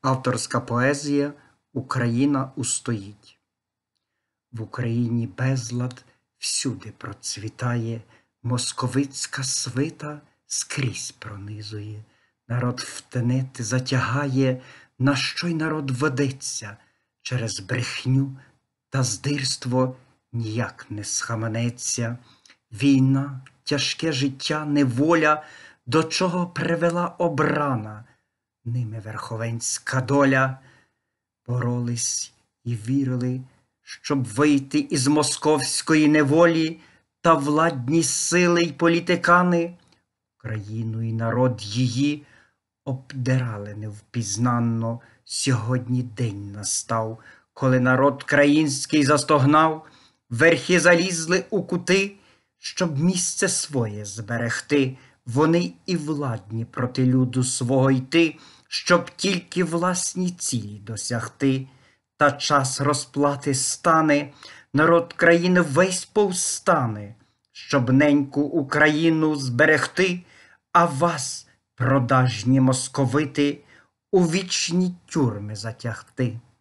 Авторська поезія «Україна устоїть». В Україні безлад всюди процвітає, московицька свита скрізь пронизує. Народ в тенет затягає, на що й народ ведеться, через брехню та здирство ніяк не схаменеться. Війна, тяжке життя, неволя, до чого привела обрана ними верховенська доля. Боролись і вірили, щоб вийти із московської неволі, та владні сили й політикани країну і народ її обдирали невпізнанно. Сьогодні день настав, коли народ країнський застогнав, верхи залізли у кути, щоб місце своє зберегти. Вони і владні проти люду свого йти, щоб тільки власні цілі досягти. Та час розплати стане, народ країни весь повстане, щоб неньку Україну зберегти, а вас, продажні московити, у вічні тюрми затягти.